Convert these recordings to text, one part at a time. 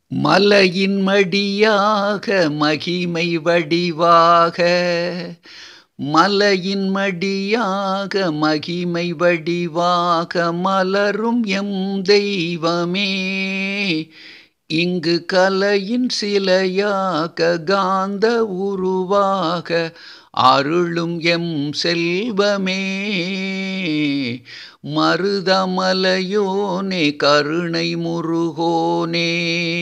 மலையின் மடியாக மகிமை வடிவாக, மலையின் மடியாக மகிமை வடிவாக மலரும் எம் தெய்வமே. இங்கு கலையின் சிலையாக காந்த உருவாக அருளும் எம் செல்வமே. மருதமலையோனே கருணை முருகோனே.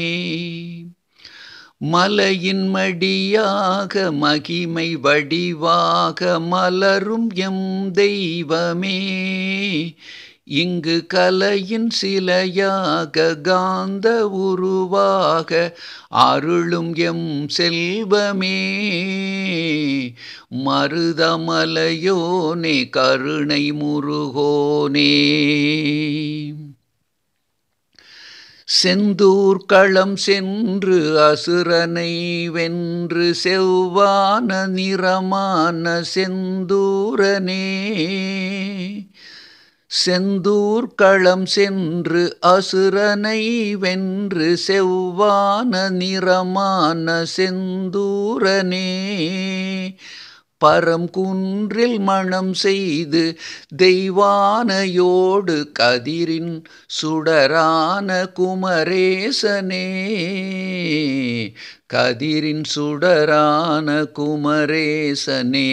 மலையின் மடியாக மகிமை வடிவாக மலரும் எம் தெய்வமே. இங்கு கலையின் சிலையாக காந்த உருவாக அருளும் எம் செல்வமே. மருதமலையோனே கருணை முருகோனே. செந்தூர் களம் சென்று அசுரனை வென்று செவ்வான நிறமான செந்தூரனே. செந்தூர் களம் சென்று அசுரனை வென்று செவ்வான நிறமான செந்தூரனே. பரம்குன்றில் மணம் செய்து தெய்வானையோடு கதிரின் சுடரான குமரேசனே. கதிரின் சுடரான குமரேசனே.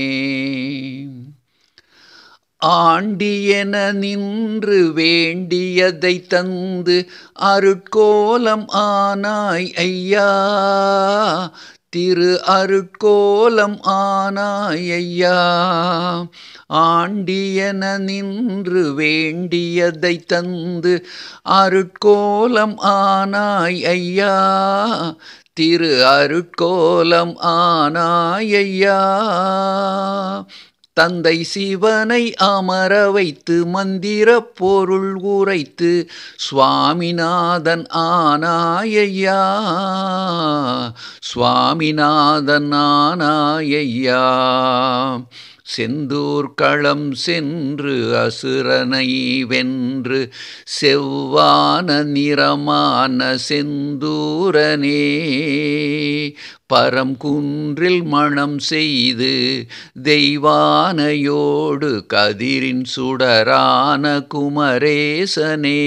ஆண்டியென நின்று வேண்டியதை தந்து அருட்கோலம் ஆனாய் ஐயா. திரு அருட்கோலம் ஆனாய் ஐயா. ஆண்டியென நின்று வேண்டியதை தந்து அருட்கோலம் ஆனாய் ஐயா. திரு அருட்கோலம் ஆனாய் ஐயா. தந்தை சிவனை அமர வைத்து மந்திர பொருள் உரைத்து சுவாமிநாதன் ஆனாய் ஐயா. சுவாமிநாதன் ஆனாய் ஐயா. செந்தூர் களம் சென்று அசுரனை வென்று செவ்வான நிறமான செந்தூரனே. பரம்குன்றில் மணம் செய்து தெய்வானையோடு கதிரின் சுடரான குமரேசனே.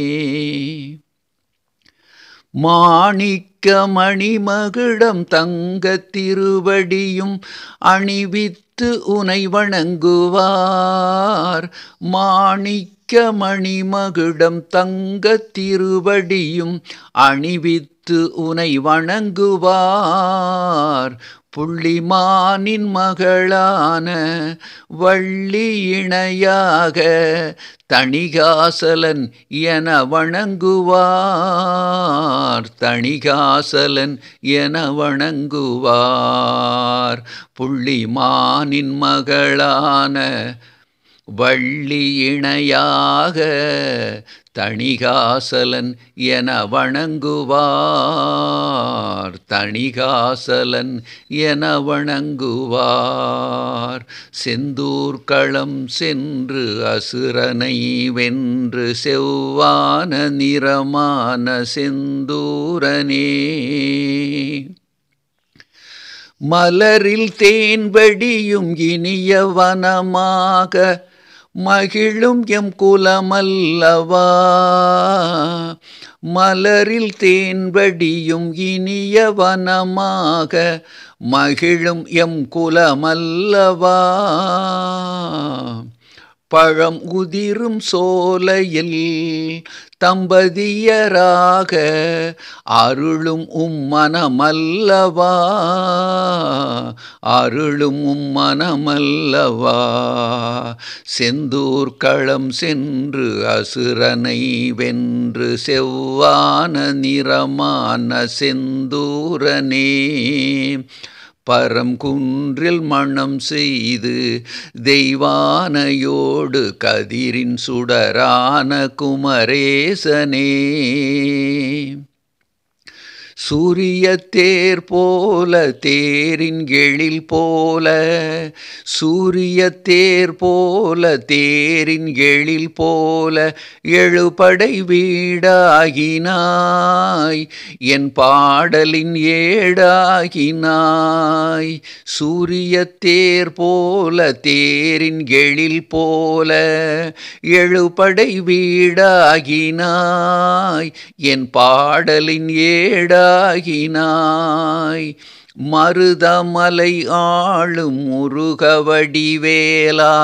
மாணிக்க மணிமகுடம் தங்கத் திருவடியும் அணிவித்து உனை வணங்குவார். மாணிக்க மணிமகுடம் தங்கத் திருவடியும் அணிவித்து உனை வணங்குவார். புள்ளிமானின் மகளான வள்ளி இணையாக தணிகாசலன் என வணங்குவார். தணிகாசலன் என வணங்குவார். புள்ளிமானின் மகளான வள்ளி இணையாக தணிகாசலன் என வணங்குவார். தணிகாசலன் என வணங்குவார். செந்தூர் களம் சென்று அசுரனை வென்று செவ்வான நிறமான செந்தூரனே. மலரில் தேன்படியும் இனிய வனமாக மகிழும் எம் குலமல்லவா. மலரில் தேன்படியும் இனிய வனமாக மகிழும் எம் குலமல்லவா. பழம் உதிரும் சோலையில் தம்பதியராக அருளும் மனமல்லவா. அருளும் மனமல்லவா. செந்தூர் களம் சென்று அசுரனை வென்று செவ்வான நிறமான செந்தூரனே. பரம்குன்றில் மணம் செய்து தெய்வானையோடு கதிரின் சுடரான குமரேசனே. சூரிய தேர் போல தேரின் எழில் போல, சூரிய தேர் போல தேரின் எழில் போல, எழுபடை வீடாகினாய் என் பாடலின் ஏடாகினாய். சூரிய தேர் போல தேரின் எழில் போல, எழுபடை வீடாகினாய் என் பாடலின் ஏடாகினாய். மருதமலை ஆளும் முருகவடிவேலா,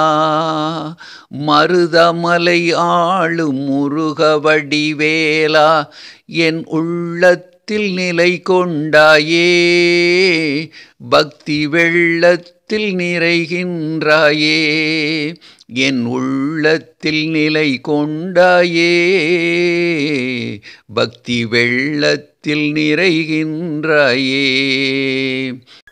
மருதமலை ஆளும் முருகவடிவேலா, என் உள்ளத்தில் நிலை கொண்டாயே, பக்தி வெள்ளத்தில் நிறைகின்றாயே, என் உள்ளத்தில் நிலை கொண்டாயே, பக்தி வெள்ளத்தில் நிறைகின்றாயே.